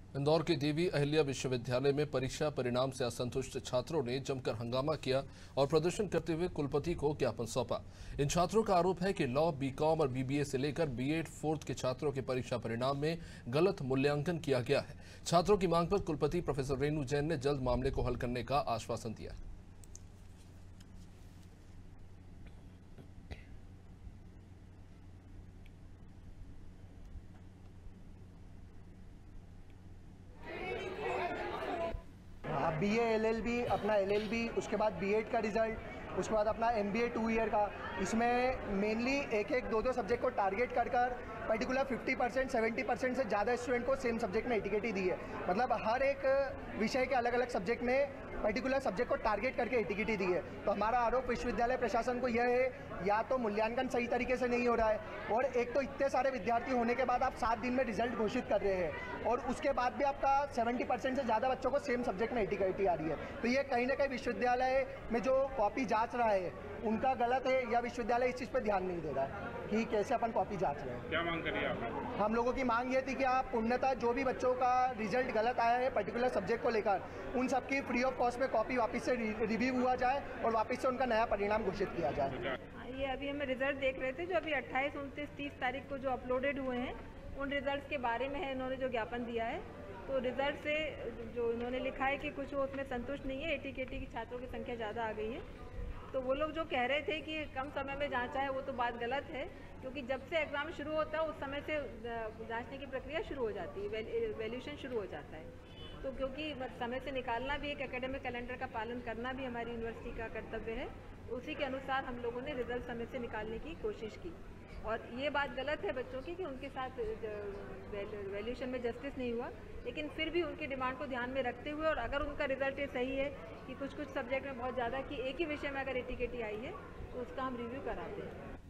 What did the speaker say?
इंदौर के देवी अहिल्या विश्वविद्यालय में परीक्षा परिणाम से असंतुष्ट छात्रों ने जमकर हंगामा किया और प्रदर्शन करते हुए कुलपति को ज्ञापन सौंपा। इन छात्रों का आरोप है कि लॉ, बीकॉम और बीबीए से लेकर बीएड फोर्थ के छात्रों के परीक्षा परिणाम में गलत मूल्यांकन किया गया है। छात्रों की मांग पर कुलपति प्रोफेसर रेणु जैन ने जल्द मामले को हल करने का आश्वासन दिया। बीए एलएलबी, अपना एलएलबी, उसके बाद बीएड का रिजल्ट, उसके बाद अपना एमबीए 2 ईयर का, इसमें मेनली एक एक दो सब्जेक्ट को टारगेट कर पर्टिकुलर 50% 70% से ज़्यादा स्टूडेंट को सेम सब्जेक्ट में एटीकेटी दी है। मतलब हर एक विषय के अलग अलग सब्जेक्ट में पर्टिकुलर सब्जेक्ट को टारगेट करके एटीकेटी दी है। तो हमारा आरोप विश्वविद्यालय प्रशासन को यह है, या तो मूल्यांकन सही तरीके से नहीं हो रहा है, और एक तो इतने सारे विद्यार्थी होने के बाद आप 7 दिन में रिजल्ट घोषित कर रहे हैं, और उसके बाद भी आपका 70% से ज़्यादा बच्चों को सेम सब्जेक्ट में एटीकेटी आ रही है। तो ये कहीं ना कहीं विश्वविद्यालय में जो कॉपी जांच रहा है उनका गलत है, या विश्वविद्यालय इस चीज़ पर ध्यान नहीं दे रहा है कि कैसे अपन कॉपी जांच रहे हैं। क्या मांग करिए आप? हम लोगों की मांग ये थी कि आप पूर्णतः जो भी बच्चों का रिजल्ट गलत आया है पर्टिकुलर सब्जेक्ट को लेकर, उन सबकी फ्री ऑफ कॉस्ट में कॉपी वापस से रिव्यू हुआ जाए और वापस से उनका नया परिणाम घोषित किया जाए। ये अभी हमें रिजल्ट देख रहे थे जो अभी 28, 29, 30 तारीख को जो अपलोडेड हुए हैं, उन रिजल्ट्स के बारे में है इन्होंने जो ज्ञापन दिया है। तो रिजल्ट से जो इन्होंने लिखा है कि कुछ वो उसमें संतुष्ट नहीं है, एटीकेटी की छात्रों की संख्या ज़्यादा आ गई है। तो वो लोग जो कह रहे थे कि कम समय में जांचा है, वो तो बात गलत है, क्योंकि जब से एग्ज़ाम शुरू होता है उस समय से जांचने की प्रक्रिया शुरू हो जाती है, वैल्यूएशन शुरू हो जाता है। तो क्योंकि समय से निकालना भी, एक एकेडमिक कैलेंडर का पालन करना भी हमारी यूनिवर्सिटी का कर्तव्य है, उसी के अनुसार हम लोगों ने रिजल्ट समय से निकालने की कोशिश की। और ये बात गलत है बच्चों की कि उनके साथ वैल्यूएशन में जस्टिस नहीं हुआ, लेकिन फिर भी उनकी डिमांड को ध्यान में रखते हुए, और अगर उनका रिजल्ट ये सही है कि कुछ सब्जेक्ट में बहुत ज़्यादा कि एक ही विषय में अगर एटीकेटी आई है तो उसका हम रिव्यू कराते हैं।